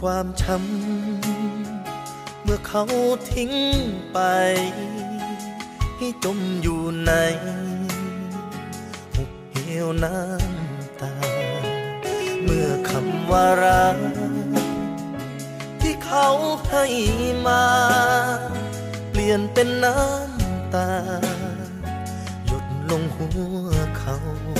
ความช้ำเมื่อเขาทิ้งไปให้จมอยู่ในหุบเหวน้ำตาเมื่อคำว่ารักที่เขาให้มาเปลี่ยนเป็นน้ำตาหยดลงหัวเขา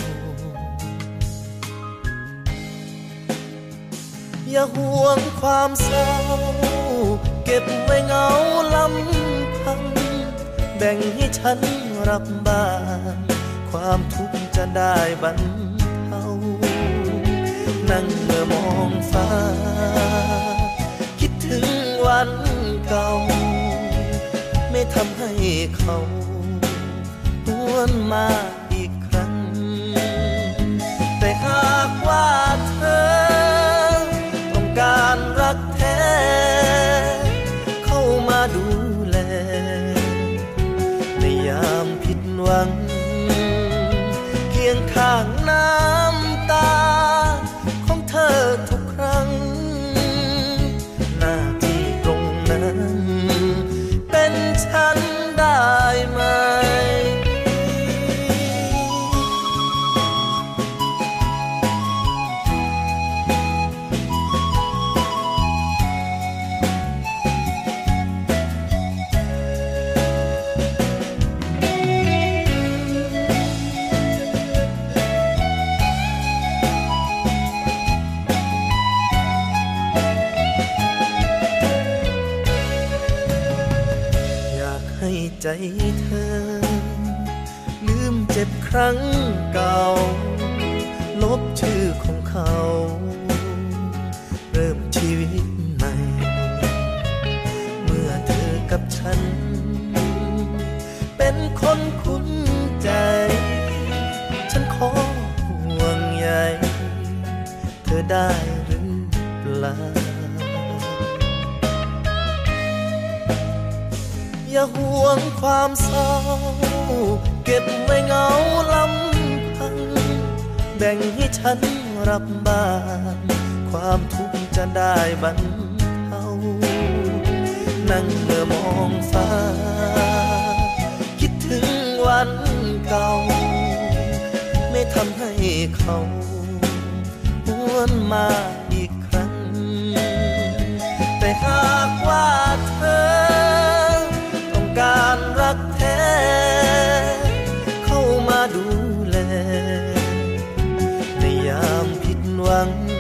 อย่าห่วงความเศร้าเก็บไว้เหงาลำพังแบ่งให้ฉันรับบ้างความทุกข์จะได้บรรเทานั่งเมื่อมองฟ้าคิดถึงวันเก่าไม่ทำให้เขาหวนมาอีกครั้งแต่หากว่าเธอต้องการรักแท้เข้ามาดูแลในยามผิดหวังเคียงข้างน้ำตาของเธอทุกครั้งหน้าที่ตรงนั้นเป็นฉันได้ไหมให้ใจเธอลืมเจ็บครั้งเก่าลบชื่อของเขาเริ่มชีวิตใหม่เมื่อเธอกับฉันเป็นคนคุ้นใจฉันขอห่วงใยเธอได้หรือเปล่าอย่าห่วงความเศร้าเก็บไว้เหงาลำพังแบ่งให้ฉันรับบ้างความทุกข์จะได้บรรเทานั่งเมื่อมองฟ้าคิดถึงวันเก่าไม่ทำให้เขาหวนมาอีกครั้งแต่หากว่าเธอการรักแท้เข้ามาดูแลในยามผิดหวัง